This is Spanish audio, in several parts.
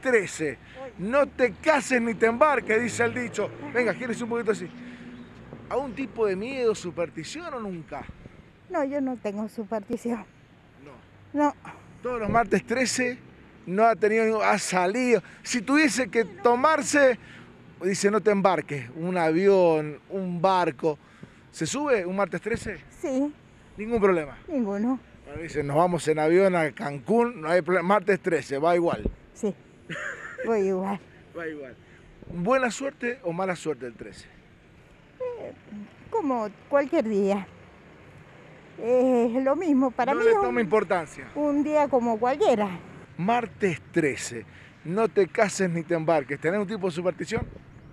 13. No te cases ni te embarques, dice el dicho. Venga, ¿quieres un poquito así? ¿Algún tipo de miedo, superstición o nunca? No, yo no tengo superstición. No. No. Todos los martes 13 no ha tenido, ha salido. Si tuviese que tomarse, dice no te embarques, un avión, un barco. ¿Se sube un martes 13? Sí, Ningún problema. ninguno. Bueno, dice, nos vamos en avión a Cancún, no hay problema. Martes 13, va igual. Sí, voy igual. Va igual. ¿Buena suerte o mala suerte el 13? Como cualquier día. Es lo mismo para no mí. le toma importancia. Un día como cualquiera. Martes 13, no te cases ni te embarques. ¿Tenés un tipo de superstición?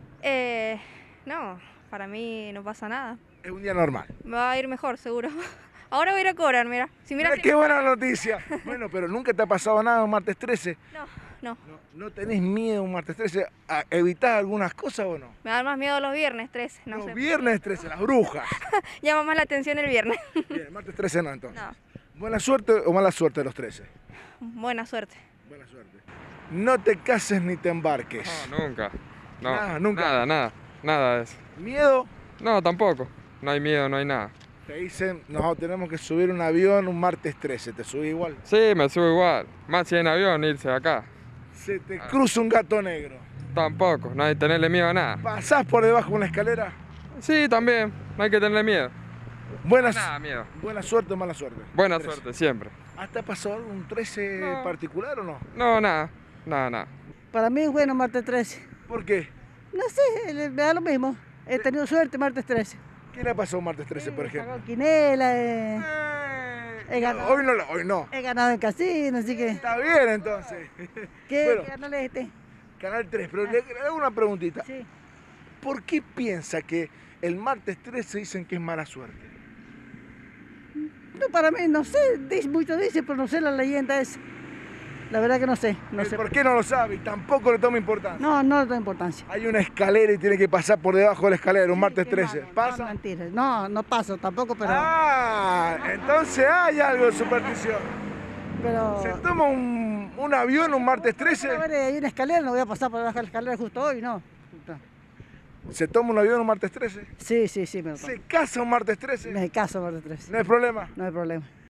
No, para mí no pasa nada. Es un día normal. Me va a ir mejor, seguro. Ahora voy a ir a cobrar, mira. Si Mira miras qué buena noticia. Bueno, pero nunca te ha pasado nada un martes 13. No. ¿No tenés miedo un martes 13 a evitar algunas cosas o no? Me dan más miedo los viernes 13, no Los sé. viernes 13, las brujas. Llama más la atención el viernes. Bien, martes 13 no entonces. No. ¿Buena suerte o mala suerte los 13? Buena suerte. Buena suerte. No te cases ni te embarques. No, nunca. No, Nada, nunca. Nada de eso. ¿Miedo? No, tampoco. No hay miedo, no hay nada. Te dicen, no, tenemos que subir un avión un martes 13, ¿te subís igual? Sí, me subo igual. Más si en avión irse de acá. Se te cruza un gato negro. Tampoco, no hay que tenerle miedo a nada. ¿Pasás por debajo de una escalera? Sí, también, no hay que tenerle miedo. Buena, Nada, miedo. buena suerte o mala suerte. Buena 13. suerte, siempre. ¿Hasta pasó algún 13 No. particular o no? No, nada. Para mí es bueno martes 13. ¿Por qué? No sé, me da lo mismo. He tenido suerte martes 13. ¿Qué le ha pasado un martes 13, por ejemplo? Pago quinela, he ganado. Hoy no. He ganado en casino, así que... Está bien entonces. ¿Qué Bueno, canal es este? Canal 3, pero le hago una preguntita. Sí. ¿Por qué piensa que el martes 13 dicen que es mala suerte? No, para mí, no sé, muchos dicen, pero no sé la leyenda esa. La verdad que no sé, no sé. ¿Por qué no lo sabe? Y tampoco le toma importancia. No, no le da importancia. Hay una escalera y tiene que pasar por debajo de la escalera un martes Que 13. no, ¿Pasa? No, mentira. No paso tampoco, pero... Ah, entonces hay algo de superstición. pero... ¿Se toma un avión un martes 13? A ver, hay una escalera, no voy a pasar por debajo de la escalera justo hoy, no. ¿Se toma un avión un martes 13? Sí, me lo tomo. ¿Se casa un martes 13? Me caso martes 13. No hay problema. No hay problema.